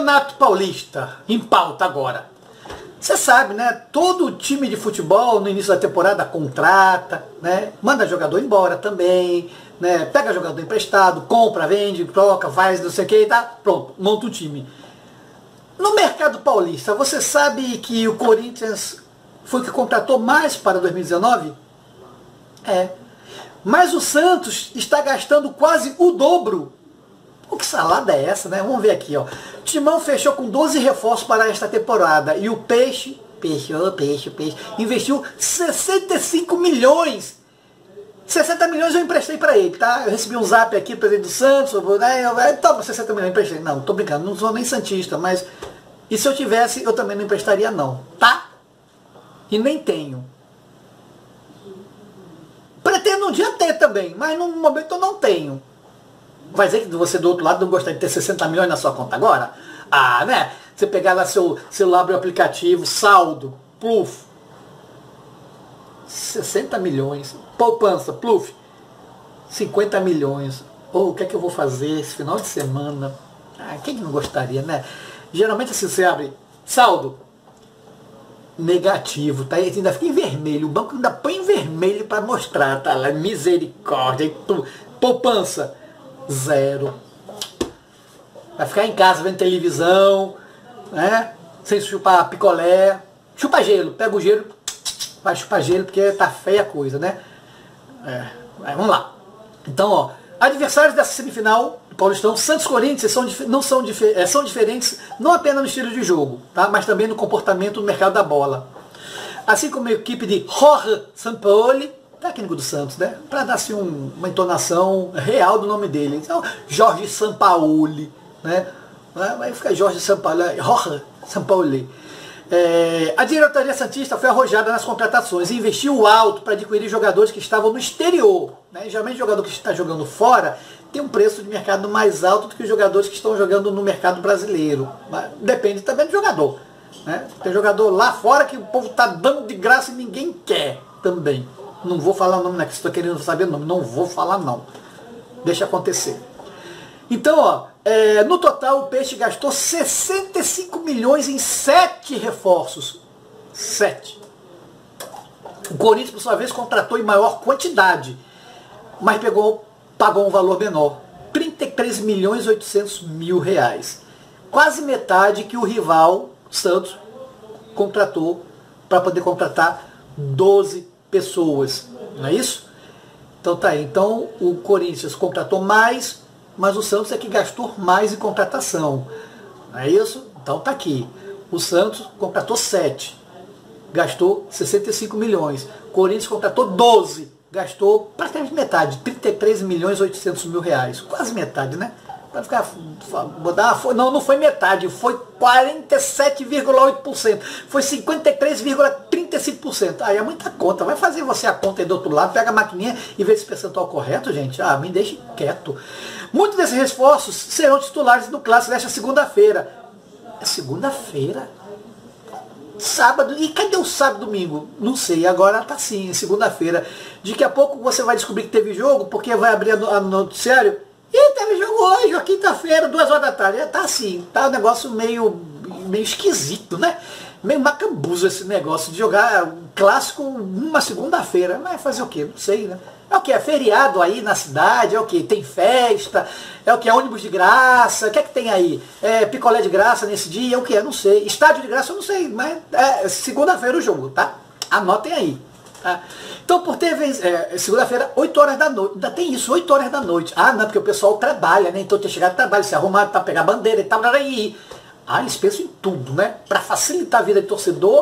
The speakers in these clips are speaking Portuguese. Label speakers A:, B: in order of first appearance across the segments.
A: Campeonato Paulista, em pauta agora. Você sabe, né? Todo time de futebol no início da temporada contrata, né? Manda jogador embora também, né? Pega jogador emprestado, compra, vende, troca, faz não sei o que, tá? Pronto, monta um time. No mercado paulista, você sabe que o Corinthians foi o que contratou mais para 2019? É. Mas o Santos está gastando quase o dobro. Pô, que salada é essa, né? Vamos ver aqui, ó. O Timão fechou com 12 reforços para esta temporada. E o Peixe, investiu 65 milhões. 60 milhões eu emprestei para ele, tá? Eu recebi um zap aqui do presidente do Santos, né? Toma 60 milhões, eu emprestei. Não, tô brincando, não sou nem santista, mas... E se eu tivesse, eu também não emprestaria não, tá? E nem tenho. Pretendo um dia ter também, mas no momento eu não tenho. Vai dizer que você do outro lado não gostaria de ter 60 milhões na sua conta agora? Ah, né? Você pegar lá seu celular, abrir o aplicativo, saldo, pluf. 60 milhões. Poupança, pluf. 50 milhões. Ou o que é que eu vou fazer esse final de semana? Ah, quem não gostaria, né? Geralmente assim, você abre saldo negativo, tá? E ainda fica em vermelho. O banco ainda põe em vermelho para mostrar, tá lá, misericórdia e tudo. Poupança, 0. Vai ficar em casa vendo televisão, né? Sem chupar picolé. Chupa gelo, pega o gelo, vai chupar gelo porque tá feia a coisa, né? Vamos lá. Então, ó, adversários dessa semifinal do Paulistão, Santos e Corinthians são diferentes não apenas no estilo de jogo, tá? Mas também no comportamento no mercado da bola. Assim como a equipe de Jorge Sampaoli, técnico do Santos, né? Para dar assim, uma entonação real do nome dele. Então, Jorge Sampaoli, né? Vai ficar Jorge Sampaoli, Jorge Sampaoli. A diretoria santista foi arrojada nas contratações e investiu alto para adquirir jogadores que estavam no exterior, né? Geralmente o jogador que está jogando fora tem um preço de mercado mais alto do que os jogadores que estão jogando no mercado brasileiro. Mas depende também do jogador, né? Tem jogador lá fora que o povo está dando de graça e ninguém quer também. Não vou falar o nome, né? Que você está querendo saber o nome. Não vou falar não. Deixa acontecer. Então, ó, no total o Peixe gastou 65 milhões em 7 reforços. 7. O Corinthians, por sua vez, contratou em maior quantidade, mas pagou um valor menor. 33 milhões e 800 mil reais. Quase metade que o rival Santos contratou para poder contratar 12 pessoas. Não é isso? Então tá aí. Então o Corinthians contratou mais, mas o Santos é que gastou mais em contratação. Não é isso? Então tá aqui. O Santos contratou 7. Gastou 65 milhões. O Corinthians contratou 12. Gastou praticamente metade. 33 milhões e 800 mil reais. Quase metade, né? Para ficar... Não foi metade. Foi 47,8%. Foi 53,35%. Aí é muita conta. Vai fazer você a conta aí do outro lado. Pega a maquininha e vê esse percentual correto, gente. Ah, me deixe quieto. Muitos desses reforços serão titulares do Clássico desta segunda-feira. É segunda-feira? Sábado. E cadê o sábado e domingo? Não sei. Agora tá sim, segunda-feira. Daqui a pouco você vai descobrir que teve jogo, porque vai abrir a noticiário. E teve jogo hoje, ó, quinta-feira, 2 horas da tarde. Tá assim, tá um negócio meio esquisito, né? Meio macambuzo esse negócio de jogar clássico numa segunda-feira. Mas fazer o quê? Não sei, né? É o que? É feriado aí na cidade? É o que? Tem festa? É o que? É ônibus de graça? O que é que tem aí? É picolé de graça nesse dia? É o que? Eu não sei. Estádio de graça eu não sei, mas é segunda-feira o jogo, tá? Anotem aí. Tá? Então, por ter segunda-feira, 8 horas da noite. Ainda tem isso, 8 horas da noite. Ah, não, porque o pessoal trabalha, né? Então tem que chegar do trabalho, se arrumar, tá, pegar bandeira e tal, aí. Ah, eles pensam em tudo, né? Para facilitar a vida de torcedor,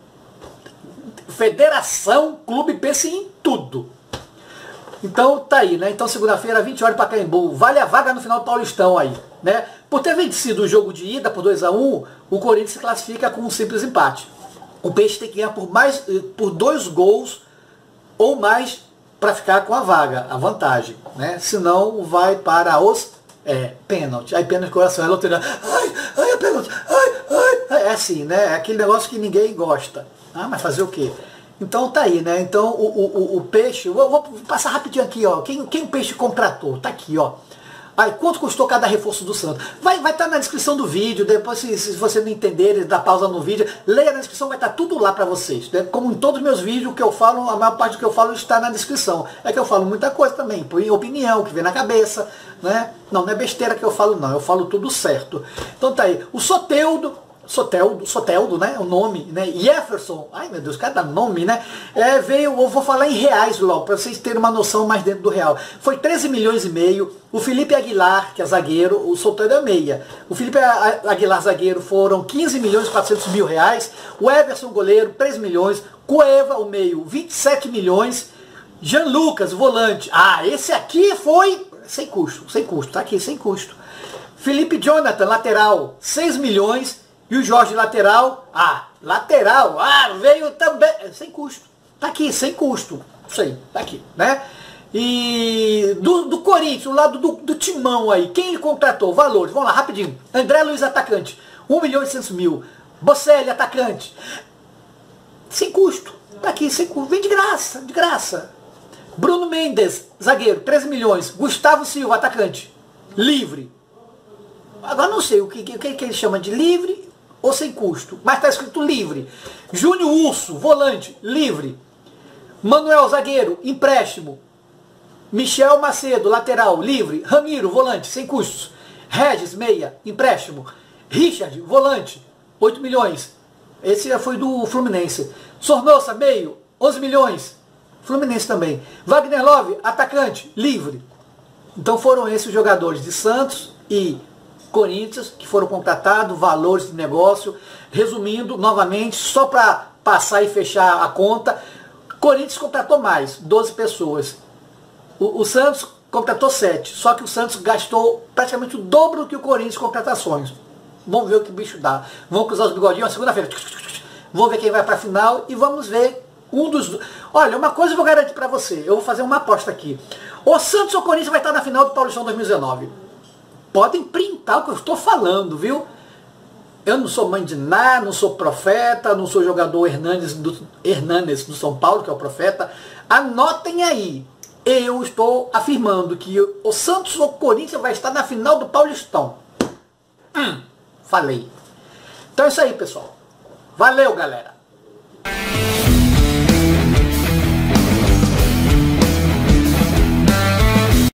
A: federação, clube pensa em tudo. Então tá aí, né? Então segunda-feira, 20 horas para Pacaembu. Vale a vaga no final do Paulistão aí, né? Por ter vencido o jogo de ida por 2-1, o Corinthians se classifica com um simples empate. O Peixe tem que ganhar por 2 gols ou mais para ficar com a vaga, a vantagem, né? Senão vai para os pênalti. Aí pênalti coração, é loteria. Ai, é pênalti. Ai. É assim, né? É aquele negócio que ninguém gosta. Ah, mas fazer o quê? Então tá aí, né? Então o Peixe, vou passar rapidinho aqui, ó. Quem o Peixe contratou? Tá aqui, ó. Aí, quanto custou cada reforço do Santos? Vai estar na descrição do vídeo, depois se você não entender, dá pausa no vídeo, leia na descrição, vai estar tudo lá para vocês. Né? Como em todos os meus vídeos, o que eu falo, a maior parte do que eu falo está na descrição. É que eu falo muita coisa também, por opinião, que vem na cabeça, né? Não é besteira que eu falo não, eu falo tudo certo. Então tá aí, o Soteldo, né, o nome, né, Jefferson, ai meu Deus, cada nome, né, veio, eu vou falar em reais logo, para vocês terem uma noção mais dentro do real, foi 13 milhões e meio, o Felipe Aguilar, que é zagueiro, o Soteldo é meia, o Felipe Aguilar, zagueiro, foram 15 milhões e 400 mil reais, o Everson, goleiro, 3 milhões, Cueva, o meio, 27 milhões, Jean Lucas, volante, esse aqui foi sem custo, tá aqui, sem custo, Felipe Jonathan, lateral, 6 milhões, e o Jorge, lateral, veio também, sem custo. Tá aqui, sem custo. Isso aí, tá aqui, né? E do Corinthians, o lado do timão aí, quem ele contratou? Valores, vamos lá, rapidinho. André Luiz, atacante, 1 milhão e 800 mil. Bocelli, atacante, sem custo. Tá aqui, sem custo. Vem de graça, de graça. Bruno Mendes, zagueiro, 13 milhões. Gustavo Silva, atacante, livre. Agora não sei o que ele chama de livre ou sem custo, mas está escrito livre. Júnior Urso, volante, livre. Manuel, zagueiro, empréstimo. Michel Macedo, lateral, livre. Ramiro, volante, sem custos. Regis, meia, empréstimo. Richard, volante, 8 milhões. Esse já foi do Fluminense. Sornosa, meio, 11 milhões. Fluminense também. Wagner Love, atacante, livre. Então foram esses os jogadores de Santos e Corinthians, que foram contratados, valores de negócio. Resumindo, novamente, só para passar e fechar a conta, Corinthians contratou mais, 12 pessoas. O Santos contratou 7, só que o Santos gastou praticamente o dobro que o Corinthians com contratações. Vamos ver o que o bicho dá. Vamos cruzar os bigodinhos, segunda-feira. Vamos ver quem vai para a final e vamos ver um dos... Olha, uma coisa eu vou garantir para você, eu vou fazer uma aposta aqui. O Santos ou o Corinthians vai estar na final do Paulistão 2019. Podem printar o que eu estou falando, viu? Eu não sou mãe de nada, não sou profeta, não sou jogador Hernanes do São Paulo, que é o profeta. Anotem aí. Eu estou afirmando que o Santos ou o Corinthians vai estar na final do Paulistão. Falei. Então é isso aí, pessoal. Valeu, galera.